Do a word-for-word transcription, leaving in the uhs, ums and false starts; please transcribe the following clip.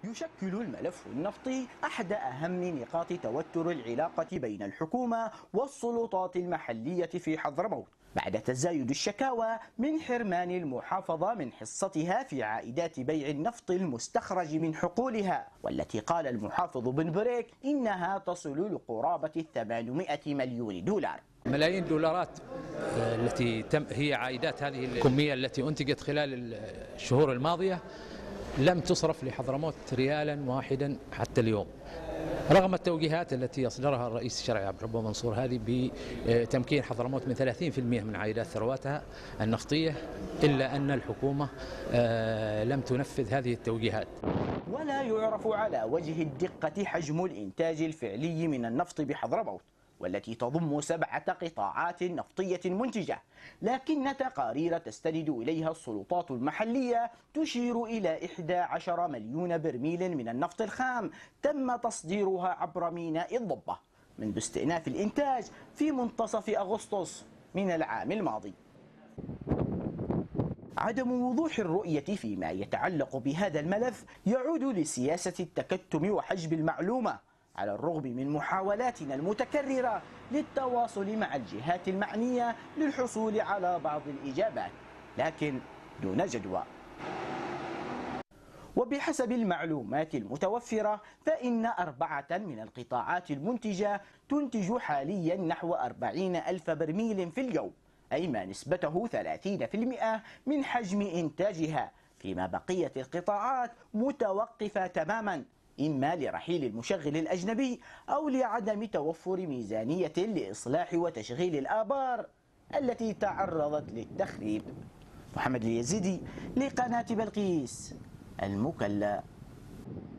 يشكل الملف النفطي أحد أهم نقاط توتر العلاقة بين الحكومة والسلطات المحلية في حضرموت بعد تزايد الشكاوى من حرمان المحافظة من حصتها في عائدات بيع النفط المستخرج من حقولها، والتي قال المحافظ بن بريك إنها تصل لقرابة ثمانمائة مليون دولار. ملايين الدولارات التي تم هي عائدات هذه الكمية التي أنتجت خلال الشهور الماضية لم تصرف لحضرموت ريالا واحدا حتى اليوم، رغم التوجيهات التي أصدرها الرئيس الشرعي عبد الرب منصور هذه بتمكين حضرموت من ثلاثين بالمئة من عائدات ثرواتها النفطية، إلا أن الحكومة لم تنفذ هذه التوجيهات. ولا يعرف على وجه الدقة حجم الإنتاج الفعلي من النفط بحضرموت، والتي تضم سبعة قطاعات نفطية منتجة، لكن تقارير تستند إليها السلطات المحلية تشير إلى إحدى عشر مليون برميل من النفط الخام تم تصديرها عبر ميناء الضبة منذ استئناف الإنتاج في منتصف أغسطس من العام الماضي. عدم وضوح الرؤية فيما يتعلق بهذا الملف يعود لسياسة التكتم وحجب المعلومة، على الرغم من محاولاتنا المتكررة للتواصل مع الجهات المعنية للحصول على بعض الإجابات، لكن دون جدوى. وبحسب المعلومات المتوفرة فإن أربعة من القطاعات المنتجة تنتج حاليا نحو أربعين ألف برميل في اليوم، أي ما نسبته ثلاثين بالمئة من حجم إنتاجها، فيما بقية القطاعات متوقفة تماما، إما لرحيل المشغل الأجنبي أو لعدم توفر ميزانية لإصلاح وتشغيل الآبار التي تعرضت للتخريب. محمد اليزيدي لقناة بلقيس المكلا.